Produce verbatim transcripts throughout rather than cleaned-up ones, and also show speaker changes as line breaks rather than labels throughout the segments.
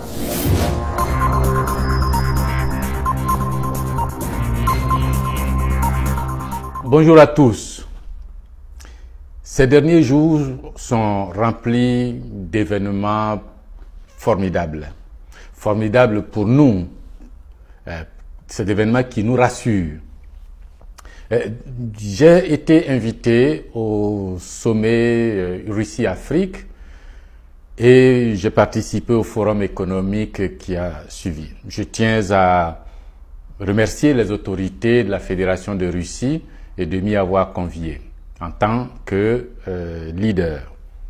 Bonjour à tous. Ces derniers jours sont remplis d'événements formidables. Formidables pour nous. Euh, C'est des événements qui nous rassurent. Euh, J'ai été invité au sommet euh, Russie-Afrique et j'ai participé au forum économique qui a suivi. Je tiens à remercier les autorités de la Fédération de Russie et de m'y avoir convié en tant que euh, leader.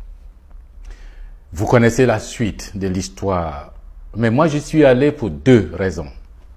Vous connaissez la suite de l'histoire, mais moi je suis allé pour deux raisons.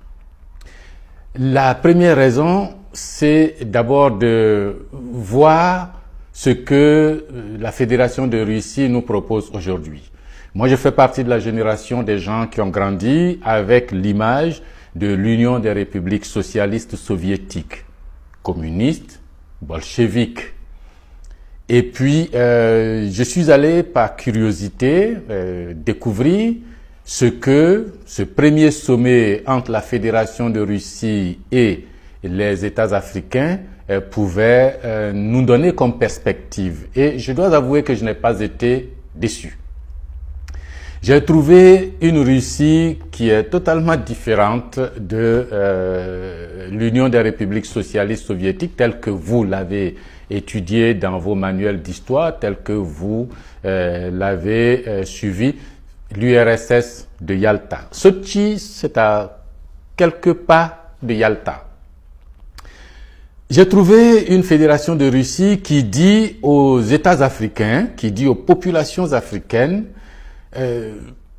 La première raison, c'est d'abord de voir ce que la Fédération de Russie nous propose aujourd'hui. Moi je fais partie de la génération des gens qui ont grandi avec l'image de l'Union des républiques socialistes soviétiques, communiste, bolchevique. Et puis, euh, je suis allé par curiosité euh, découvrir ce que ce premier sommet entre la Fédération de Russie et les États africains euh, pouvait euh, nous donner comme perspective. Et je dois avouer que je n'ai pas été déçu. J'ai trouvé une Russie qui est totalement différente de euh, l'Union des républiques socialistes soviétiques telle que vous l'avez étudiée dans vos manuels d'histoire, telle que vous euh, l'avez euh, suivi, l'U R S S de Yalta. Sotchi, c'est à quelques pas de Yalta. J'ai trouvé une fédération de Russie qui dit aux États africains, qui dit aux populations africaines, Euh,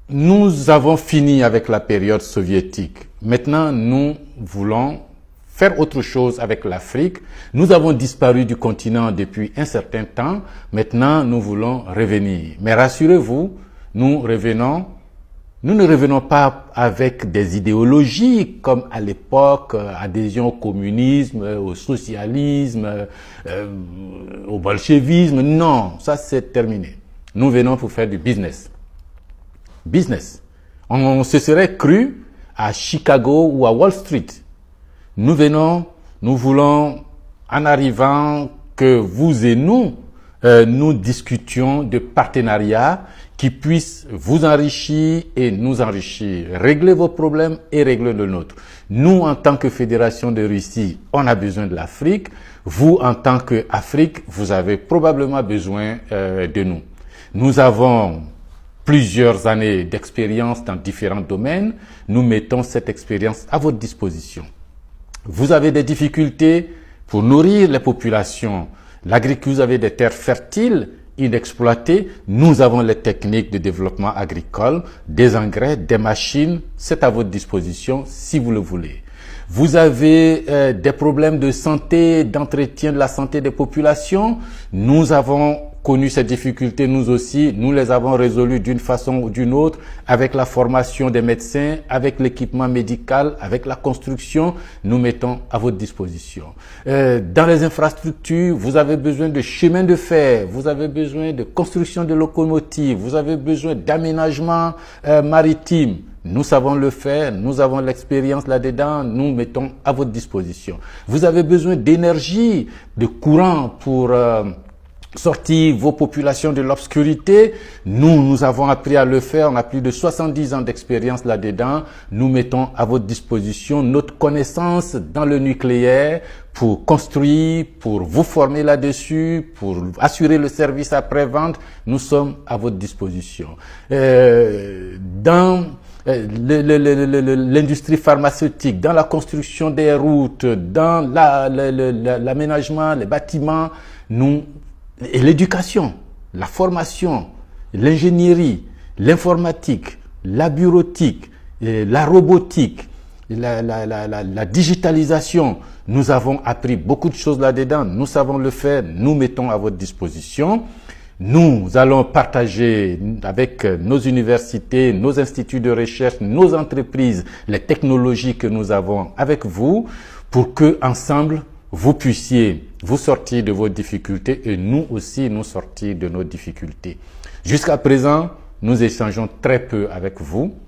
nous avons fini avec la période soviétique. Maintenant, nous voulons faire autre chose avec l'Afrique. Nous avons disparu du continent depuis un certain temps. Maintenant, nous voulons revenir. Mais rassurez-vous, nous revenons, nous ne revenons pas avec des idéologies comme à l'époque, adhésion au communisme, au socialisme, euh, au bolchevisme. Non, ça c'est terminé. Nous venons pour faire du business. Business. On, on se serait cru à Chicago ou à Wall Street. Nous venons, nous voulons, en arrivant, que vous et nous, euh, nous discutions de partenariats qui puissent vous enrichir et nous enrichir. Régler vos problèmes et régler le nôtre. Nous, en tant que Fédération de Russie, on a besoin de l'Afrique. Vous, en tant qu'Afrique, vous avez probablement besoin euh, de nous. Nous avons plusieurs années d'expérience dans différents domaines. Nous mettons cette expérience à votre disposition. Vous avez des difficultés pour nourrir les populations. L'agriculture, vous avez des terres fertiles, inexploitées. Nous avons les techniques de développement agricole, des engrais, des machines. C'est à votre disposition si vous le voulez. Vous avez euh, des problèmes de santé, d'entretien de la santé des populations. Nous avons connu ces difficultés, nous aussi, nous les avons résolues d'une façon ou d'une autre avec la formation des médecins, avec l'équipement médical, avec la construction, nous mettons à votre disposition. Euh, dans les infrastructures, vous avez besoin de chemins de fer, vous avez besoin de construction de locomotives, vous avez besoin d'aménagement euh, maritime. Nous savons le faire, nous avons l'expérience là-dedans, nous mettons à votre disposition. Vous avez besoin d'énergie, de courant pour euh, sortir vos populations de l'obscurité. Nous, nous avons appris à le faire. On a plus de soixante-dix ans d'expérience là-dedans. Nous mettons à votre disposition notre connaissance dans le nucléaire pour construire, pour vous former là-dessus, pour assurer le service après-vente. Nous sommes à votre disposition. Euh, dans l'industrie pharmaceutique, dans la construction des routes, dans l'aménagement, les bâtiments, nous et l'éducation, la formation, l'ingénierie, l'informatique, la bureautique, la robotique, la, la, la, la, la digitalisation. Nous avons appris beaucoup de choses là-dedans. Nous savons le faire. Nous mettons à votre disposition. Nous allons partager avec nos universités, nos instituts de recherche, nos entreprises, les technologies que nous avons avec vous pour que ensemble vous puissiez vous sortir de vos difficultés et nous aussi nous sortir de nos difficultés. Jusqu'à présent, nous échangeons très peu avec vous.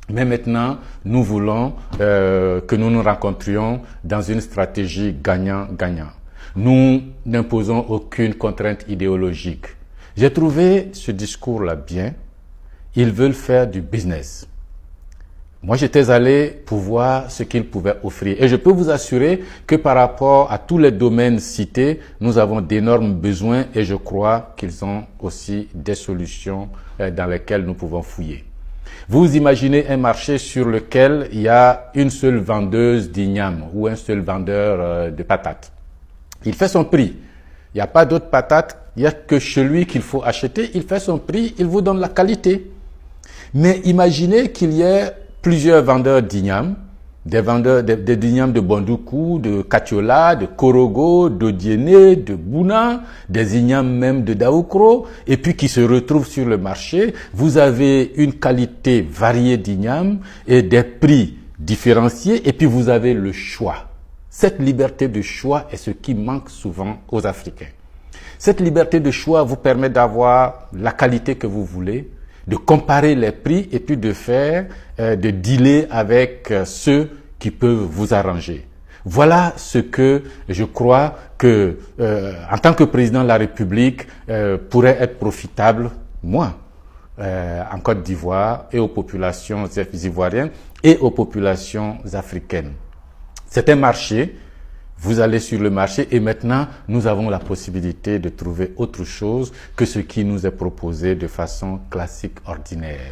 Mais maintenant, nous voulons euh, que nous nous rencontrions dans une stratégie gagnant-gagnant. Nous n'imposons aucune contrainte idéologique. J'ai trouvé ce discours-là bien. Ils veulent faire du business. Moi, j'étais allé pour voir ce qu'ils pouvaient offrir. Et je peux vous assurer que par rapport à tous les domaines cités, nous avons d'énormes besoins et je crois qu'ils ont aussi des solutions euh, dans lesquelles nous pouvons fouiller. Vous imaginez un marché sur lequel il y a une seule vendeuse d'igname ou un seul vendeur euh, de patates. Il fait son prix. Il n'y a pas d'autres patates. Il n'y a que celui qu'il faut acheter. Il fait son prix. Il vous donne la qualité. Mais imaginez qu'il y ait plusieurs vendeurs d'igname, des vendeurs de, de d'igname de Bondoukou, de Katiola, de Korogo, d'Odiéné, de Bouna, des ignames même de Daoukro, et puis qui se retrouvent sur le marché. Vous avez une qualité variée d'igname et des prix différenciés, et puis vous avez le choix. Cette liberté de choix est ce qui manque souvent aux Africains. Cette liberté de choix vous permet d'avoir la qualité que vous voulez, de comparer les prix et puis de faire, euh, de dealer avec euh, ceux qui peuvent vous arranger. Voilà ce que je crois que, euh, en tant que président de la République, euh, pourrait être profitable, moi, euh, en Côte d'Ivoire et aux populations ivoiriennes et aux populations africaines. C'est un marché, vous allez sur le marché et maintenant nous avons la possibilité de trouver autre chose que ce qui nous est proposé de façon classique, ordinaire.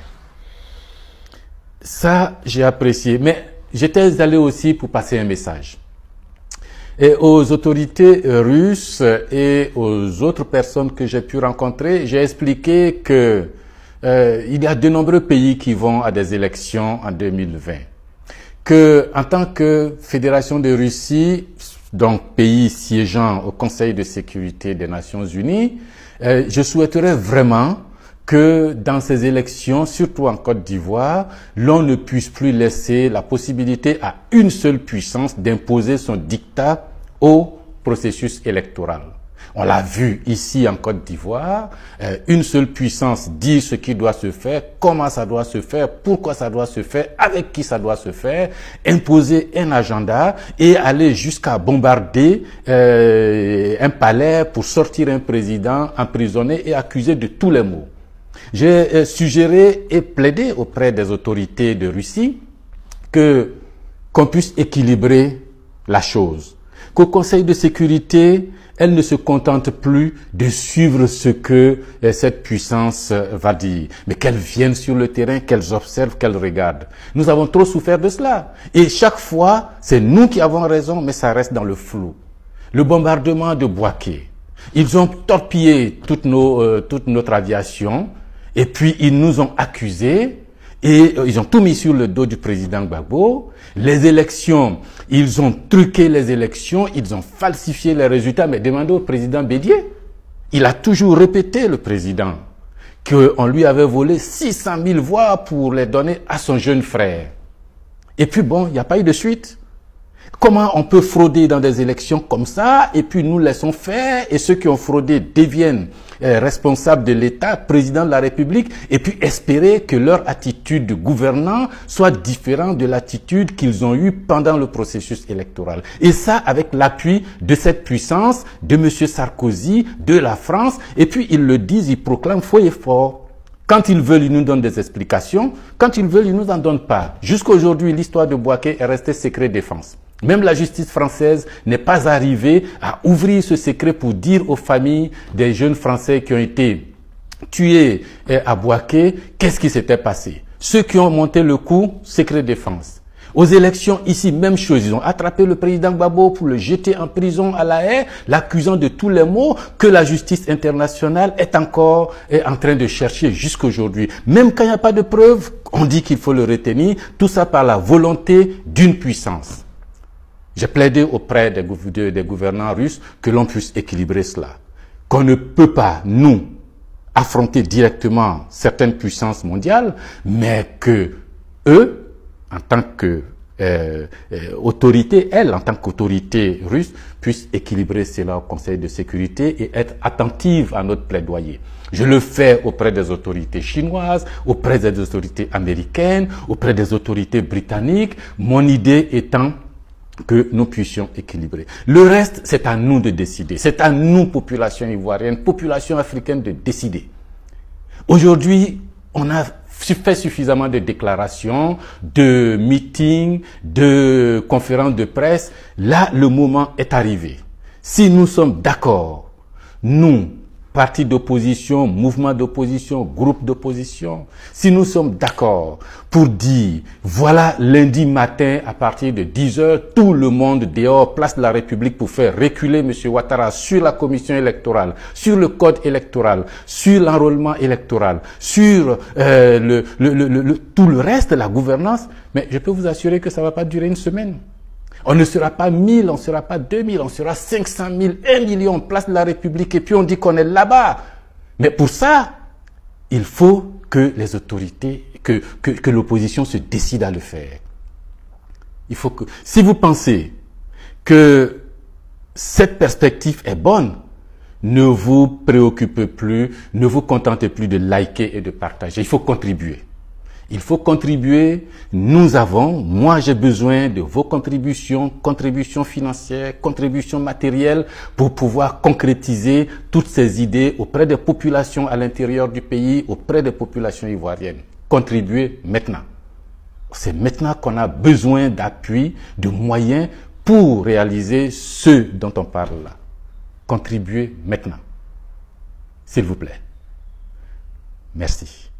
Ça, j'ai apprécié, mais j'étais allé aussi pour passer un message. Et aux autorités russes et aux autres personnes que j'ai pu rencontrer, j'ai expliqué que euh, il y a de nombreux pays qui vont à des élections en deux mille vingt. Que, en tant que Fédération de Russie, donc pays siégeant au Conseil de sécurité des Nations Unies, euh, je souhaiterais vraiment que dans ces élections, surtout en Côte d'Ivoire, l'on ne puisse plus laisser la possibilité à une seule puissance d'imposer son diktat au processus électoral. On l'a vu ici en Côte d'Ivoire, euh, une seule puissance dit ce qui doit se faire, comment ça doit se faire, pourquoi ça doit se faire, avec qui ça doit se faire, imposer un agenda et aller jusqu'à bombarder euh, un palais pour sortir un président emprisonné et accusé de tous les maux. J'ai euh, suggéré et plaidé auprès des autorités de Russie que qu'on puisse équilibrer la chose, qu'au Conseil de sécurité, elle ne se contente plus de suivre ce que euh, cette puissance euh, va dire, mais qu'elle vienne sur le terrain, qu'elle observe, qu'elle regarde. Nous avons trop souffert de cela. Et chaque fois, c'est nous qui avons raison, mais ça reste dans le flou. Le bombardement de Bouaké, ils ont torpillé toute, nos, euh, toute notre aviation, et puis ils nous ont accusés, et euh, ils ont tout mis sur le dos du président Gbagbo. Les élections, ils ont truqué les élections, ils ont falsifié les résultats. Mais demandez au président Bédié. Il a toujours répété, le président, qu'on lui avait volé six cent mille voix pour les donner à son jeune frère. Et puis bon, il n'y a pas eu de suite. Comment on peut frauder dans des élections comme ça et puis nous laissons faire et ceux qui ont fraudé deviennent euh, responsables de l'État, président de la République et puis espérer que leur attitude de gouvernant soit différente de l'attitude qu'ils ont eue pendant le processus électoral. Et ça avec l'appui de cette puissance, de M. Sarkozy, de la France et puis ils le disent, ils proclament fort et fort. Quand ils veulent, ils nous donnent des explications. Quand ils veulent, ils nous en donnent pas. Jusqu'à aujourd'hui, l'histoire de Bouaké est restée secret défense. Même la justice française n'est pas arrivée à ouvrir ce secret pour dire aux familles des jeunes Français qui ont été tués à Bouaké qu'est-ce qui s'était passé. Ceux qui ont monté le coup, secret défense. Aux élections, ici, même chose. Ils ont attrapé le président Gbagbo pour le jeter en prison à La Haye, l'accusant de tous les maux que la justice internationale est encore est en train de chercher jusqu'aujourd'hui. Même quand il n'y a pas de preuves, on dit qu'il faut le retenir. Tout ça par la volonté d'une puissance. J'ai plaidé auprès des, des gouvernants russes que l'on puisse équilibrer cela. Qu'on ne peut pas, nous, affronter directement certaines puissances mondiales, mais que eux, en tant que euh, euh, autorité, elle, en tant qu'autorité russe, puisse équilibrer cela au Conseil de sécurité et être attentive à notre plaidoyer. Je le fais auprès des autorités chinoises, auprès des autorités américaines, auprès des autorités britanniques, mon idée étant que nous puissions équilibrer. Le reste, c'est à nous de décider. C'est à nous, population ivoirienne, population africaine, de décider. Aujourd'hui, on a fait suffisamment de déclarations, de meetings, de conférences de presse. Là, le moment est arrivé. Si nous sommes d'accord, nous, partis d'opposition, mouvement d'opposition, groupe d'opposition, si nous sommes d'accord pour dire, voilà, lundi matin, à partir de dix heures, tout le monde dehors, place de la République pour faire reculer M. Ouattara sur la commission électorale, sur le code électoral, sur l'enrôlement électoral, sur euh, le, le, le, le, tout le reste, la gouvernance, mais je peux vous assurer que ça ne va pas durer une semaine. On ne sera pas mille, on ne sera pas deux mille, on sera cinq cent mille, un million, place de la République, et puis on dit qu'on est là-bas. Mais pour ça, il faut que les autorités, que, que, que l'opposition se décide à le faire. Il faut que, si vous pensez que cette perspective est bonne, ne vous préoccupez plus, ne vous contentez plus de liker et de partager. Il faut contribuer. Il faut contribuer. Nous avons, moi j'ai besoin de vos contributions, contributions financières, contributions matérielles pour pouvoir concrétiser toutes ces idées auprès des populations à l'intérieur du pays, auprès des populations ivoiriennes. Contribuer maintenant. C'est maintenant qu'on a besoin d'appui, de moyens pour réaliser ce dont on parle là. Contribuer maintenant. S'il vous plaît. Merci.